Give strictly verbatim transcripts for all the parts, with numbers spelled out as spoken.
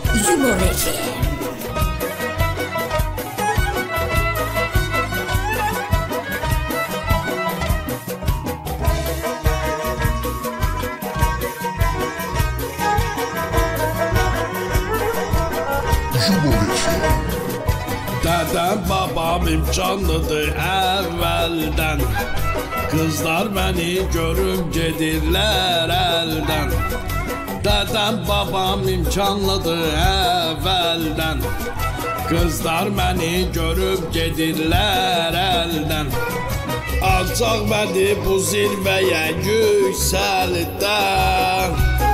Yumur F M. Dedem babam imkanlıdır evvelden. Kızlar beni görüp gedirler elden. Dedem babam imkanlıdır evvelden. Kızlar beni görüp gedirler elden. Alçak beni bu zirveye yükselden.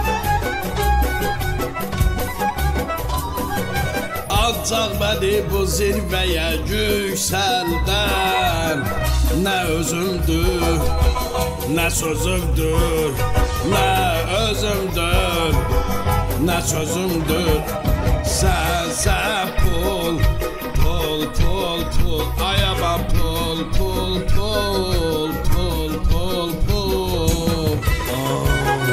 Alçak beni bu zirveye yükselden. Ne özümdür, ne sözümdür, ne özümdür, ne sözümdür. Sen sen pul, pul, pul, pul, ayağıma pul, pul, pul, pul, pul, pul. Oh.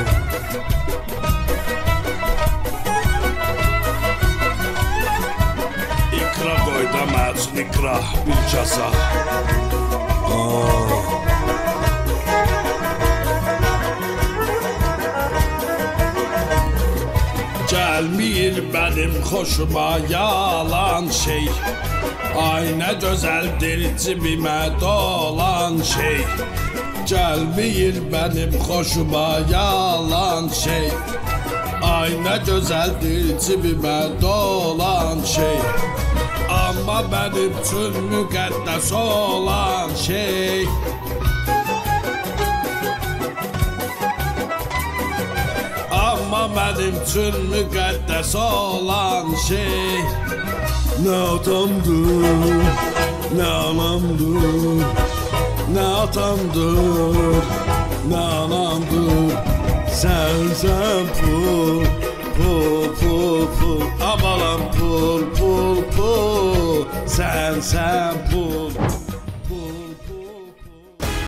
İkra koyda məcun ikra bir kasa. Oh. Gelmir benim hoşuma yalan şey. Ay ne güzeldir cibime dolan şey. Gelmir benim hoşuma yalan şey. Ay ne güzeldir cibime dolan şey. Ama benim için müqəddəs olan şey. Ama benim için müqəddəs olan şey. Ne atamdır, ne anamdır, ne atamdır, ne anamdır. Sen sen pul, pul, pul, pul, amalan pul, pul, pul. Sen sen pul.